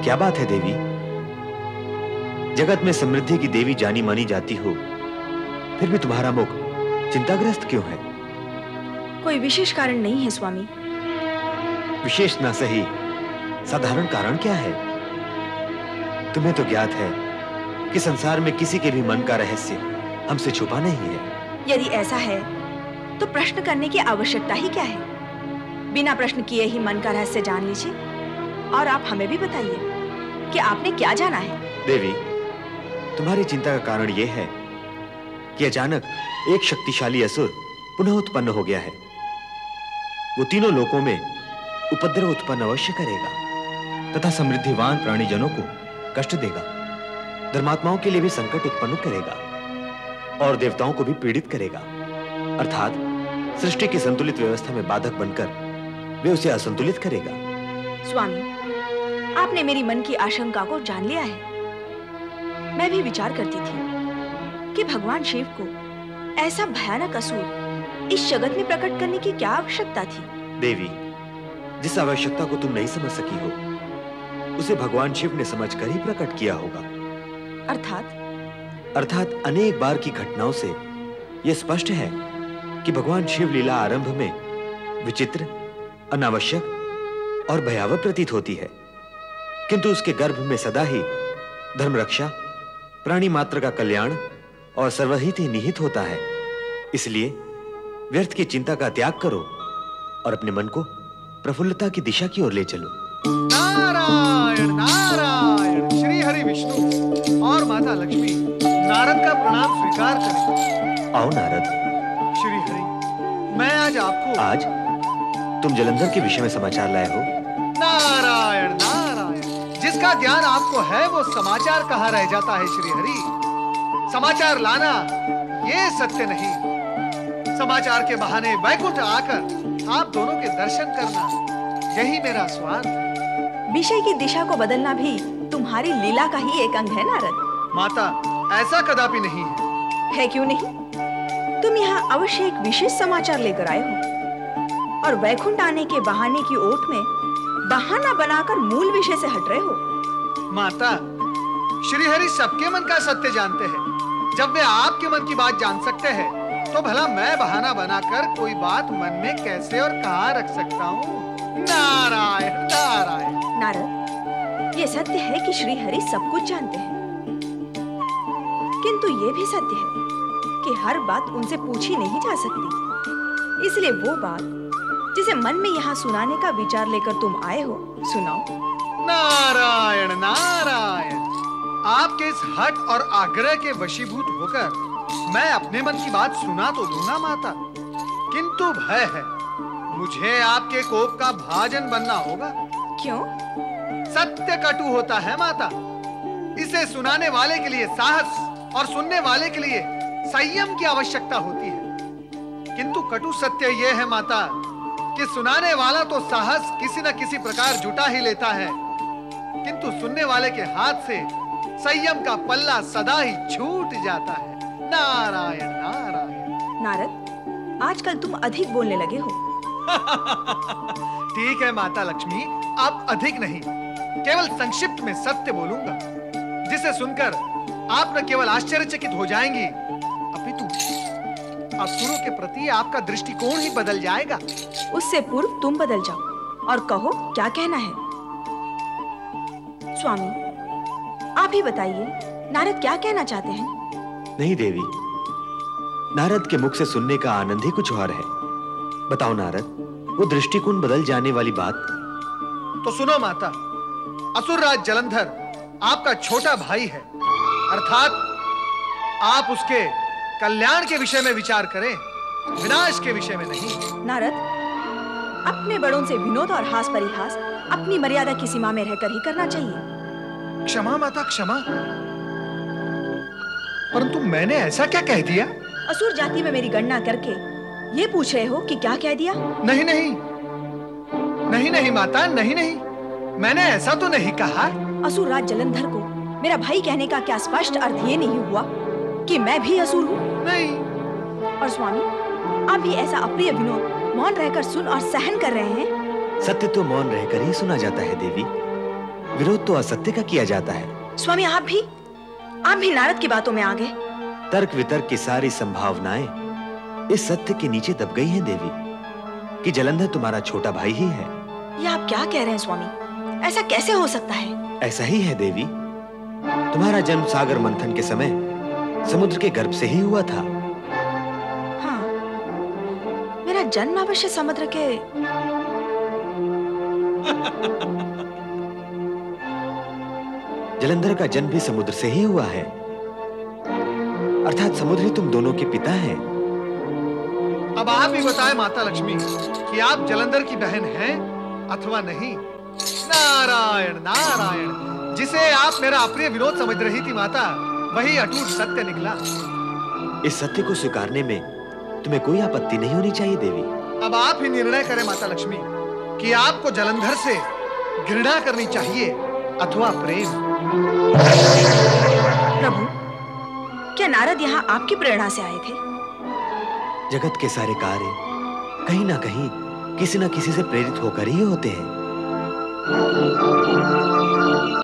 क्या बात है देवी? जगत में समृद्धि की देवी जानी मानी जाती हो, फिर भी तुम्हारा मुख चिंताग्रस्त क्यों है? कोई विशेष कारण नहीं है स्वामी। विशेष ना सही, साधारण कारण क्या है? तुम्हें तो ज्ञात है कि संसार में किसी के भी मन का रहस्य हमसे छुपा नहीं है। यदि ऐसा है तो प्रश्न करने की आवश्यकता ही क्या है? बिना प्रश्न किए ही मन का रहस्य जान लीजिए, और आप हमें भी बताइए कि आपने क्या जाना है। देवी, तुम्हारी चिंता का कारण यह है कि अचानक एक शक्तिशाली असुर पुनः उत्पन्न हो गया है। वो तीनों लोकों में उपद्रव उत्पन्न अवश्य करेगा तथा समृद्धिवान प्राणीजनों को कष्ट देगा, धर्मात्माओं के लिए भी संकट उत्पन्न करेगा और देवताओं को भी पीड़ित करेगा। अर्थात सृष्टि की संतुलित व्यवस्था में बाधक बनकर वे उसे असंतुलित करेगा। स्वामी, आपने मेरी मन की आशंका को जान लिया है। मैं भी विचार करती थी कि भगवान शिव को ऐसा भयानक असुर इस जगत में प्रकट करने की क्या आवश्यकता थी। देवी, जिस आवश्यकता को तुम नहीं समझ सकी हो, उसे भगवान शिव ने समझकर ही प्रकट किया होगा। अर्थात अनेक बार की घटनाओं से यह स्पष्ट है कि भगवान शिव लीला आरंभ में विचित्र, अनावश्यक और भयावह प्रतीत होती है, किंतु उसके गर्भ में सदा ही धर्म रक्षा, प्राणी मात्र का कल्याण और सर्वहित ही निहित होता है। इसलिए व्यर्थ की चिंता का त्याग करो और अपने मन को प्रफुल्लता की दिशा की ओर ले चलो। नारायण नारायण, श्री हरि विष्णु और माता लक्ष्मी नारद का प्रणाम स्वीकार करें। आओ नारद। श्री हरि, मैं आज तुम जलंधर के विषय में समाचार लाए हो। नारायण नारायण, जिसका ज्ञान आपको है वो समाचार कहाँ रह जाता है श्री हरि। समाचार लाना ये सत्य नहीं, समाचार के बहाने वैकुंठ आकर आप दोनों के दर्शन करना, यही मेरा स्वार्थ है। विषय की दिशा को बदलना भी तुम्हारी लीला का ही एक अंग है नारद। माता, ऐसा कदापि नहीं है। क्यों नहीं? तुम यहाँ अवश्य एक विशेष समाचार लेकर आए हो और वैकुंठ आने के बहाने की ओट में बहाना बनाकर मूल विषय से हट रहे हो। माता, श्री हरि सबके मन का सत्य जानते हैं। जब वे आपके मन की बात जान सकते हैं, तो भला मैं बहाना बनाकर कोई बात मन में कैसे और कहां रख सकता हूँ? नारायण नारायण। नारद, ये सत्य है कि श्री हरि सब कुछ जानते हैं, किंतु ये भी सत्य है कि हर बात उनसे पूछी नहीं जा सकती। इसलिए वो बात जिसे मन में यहाँ सुनाने का विचार लेकर तुम आए हो, सुनाओ। नारायण नारायण, आपके इस हट और आग्रह के वशीभूत होकर मैं अपने मन की बात सुना तो दूंगा माता, किंतु भय है मुझे आपके कोप का भाजन बनना होगा। क्यों? सत्य कटु होता है माता, इसे सुनाने वाले के लिए साहस और सुनने वाले के लिए संयम की आवश्यकता होती है। किंतु कटु सत्य यह है माता कि सुनाने वाला तो साहस किसी न किसी प्रकार जुटा ही लेता है, किंतु सुनने वाले के हाथ से संयम का पल्ला सदा ही छूट जाता है। नारायण नारायण। नारद, आजकल तुम अधिक बोलने लगे हो। ठीक है माता लक्ष्मी, अब अधिक नहीं, केवल संक्षिप्त में सत्य बोलूंगा, जिसे सुनकर आप न केवल आश्चर्यचकित हो जाएंगी, अपितु असुरों के प्रति आपका दृष्टिकोण ही बदल जाएगा। उससे पूर्व तुम बदल जाओ और कहो क्या कहना है। स्वामी, आप ही बताइए, नारद क्या कहना चाहते हैं? नहीं देवी, नारद के मुख से सुनने का आनंद ही कुछ और है। बताओ नारद, वो दृष्टिकोण बदल जाने वाली बात। तो सुनो माता, असुरराज जलंधर आपका छोटा भाई है, अर्थात आप उसके कल्याण के विषय में विचार करें, विनाश के विषय में नहीं। नारद, अपने बड़ों से विनोद और हास परिहास अपनी मर्यादा की सीमा में रहकर ही करना चाहिए। क्षमा माता क्षमा, परंतु मैंने ऐसा क्या कह दिया? असुर जाति में मेरी गणना करके ये पूछ रहे हो कि क्या कह दिया? नहीं नहीं नहीं नहीं माता, नहीं नहीं, मैंने ऐसा तो नहीं कहा। असुरराज जलंधर को मेरा भाई कहने का क्या स्पष्ट अर्थ ये नहीं हुआ कि मैं भी असुर हूँ? नहीं। और स्वामी, आप भी ऐसा अप्रिय विनोद मौन रहकर सुन और सहन कर रहे हैं? सत्य तो मौन रहकर ही सुना जाता है देवी। विरोध तो असत्य का किया जाता है। स्वामी आप भी नारद की बातों में आ गए। तर्क वितर्क की सारी संभावनाएं इस सत्य के नीचे दब गई हैं देवी कि जलंधर तुम्हारा छोटा भाई ही है। ये आप क्या कह रहे हैं स्वामी? ऐसा कैसे हो सकता है? ऐसा ही है देवी। तुम्हारा जन्म सागर मंथन के समय समुद्र के गर्भ से ही हुआ था। हाँ, मेरा जन्म अवश्य समुद्र के जलंधर का जन्म भी समुद्र से ही हुआ है, अर्थात समुद्र ही तुम दोनों के पिता हैं। अब आप ही बताएं माता लक्ष्मी कि आप जलंधर की बहन हैं अथवा नहीं। नारायण नारायण, जिसे आप मेरा अप्रिय विरोध समझ रही थी माता, वही अटूट सत्य निकला। इस सत्य को स्वीकारने में तुम्हें कोई आपत्ति नहीं होनी चाहिए देवी। अब आप ही निर्णय करें माता लक्ष्मी कि आपको जलंधर से घृणा करनी चाहिए अथवा प्रेम। प्रभु, क्या नारद यहाँ आपकी प्रेरणा से आए थे? जगत के सारे कार्य कहीं ना कहीं किसी न किसी से प्रेरित होकर ही होते हैं।